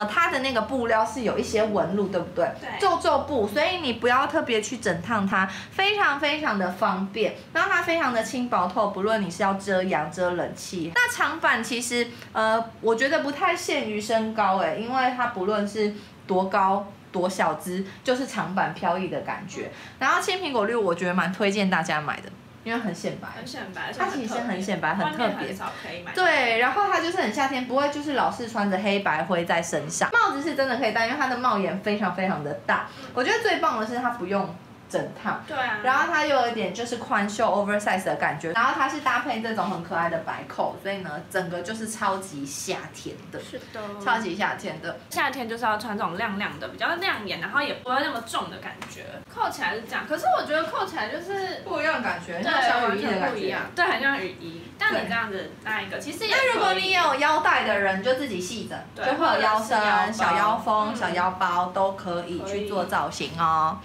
它的那个布料是有一些纹路，对不对？ 对。 皱皱布，所以你不要特别去整烫它，非常非常的方便。然后它非常的轻薄透，不论你是要遮阳、遮冷气。那长版其实我觉得不太限于身高因为它不论是多高。多小只就是长版飘逸的感觉，然后青苹果绿我觉得蛮推荐大家买的，因为很显白， 很显白， 它其实很显白，很特别， 少可以买。 对，然后它就是很夏天，不会就是老是穿着黑白灰在身上。帽子是真的可以戴，因为它的帽檐非常非常的大。我觉得最棒的是它不用整烫， 对啊， 然后它又有一点就是宽袖 oversize 的感觉，然后它是搭配这种很可爱的白扣，所以呢，整个就是超级夏天的， 是的， 超级夏天的。 夏天就是要穿这种亮亮的，比较亮眼，然后也不会那么重的感觉。扣起来是这样，可是我觉得扣起来就是不一样的感觉， 对， 像小雨衣的感觉， 对，很像雨衣。但你这样子搭一个，其实也那如果你有腰带的人，就自己系着，就会有腰身、小腰封、小腰包都可以去做造型哦。